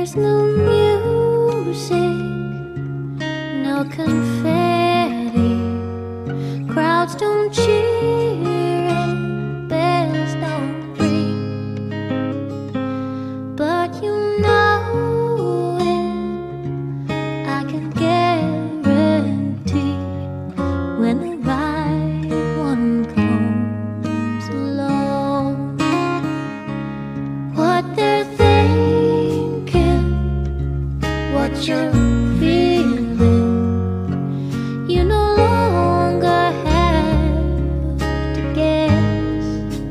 There's no music, no confetti, crowds don't cheer and bells don't ring. But you know it, I can guarantee when the right one comes along, what they're thinking, what you're feeling, you no longer have to guess.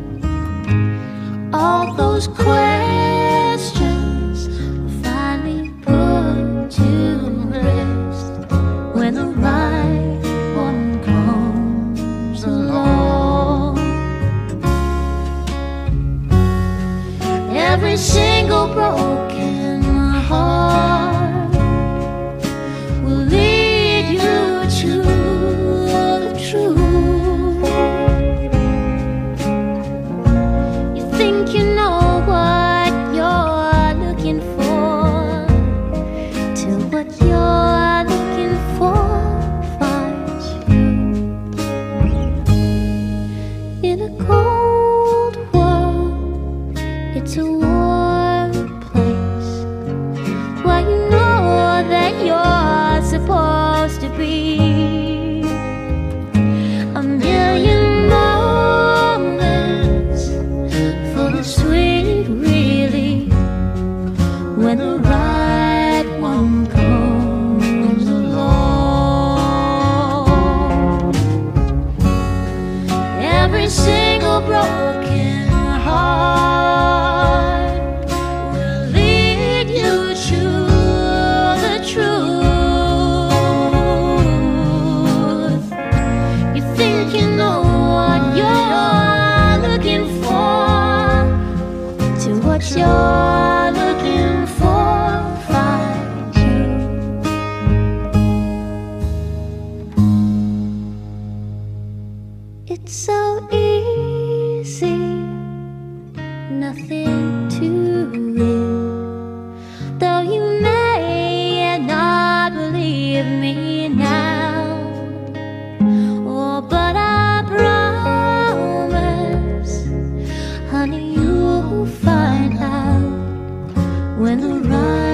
All those questions will finally put to rest when the right one comes along. Every single broken heart will lead you to the truth. You think you know what you're looking for, till what you're looking for finds you. In a cold world, it's a warm place where you know that you're supposed to be. A million moments full of sweet relief when the right one comes along. Every single broken heart will lead you to the truth. You think you know what you're looking for, till what you're looking for finds you. It's so easy, nothing to it. Though you may not believe me now, oh, but I promise, honey, you'll find out when the right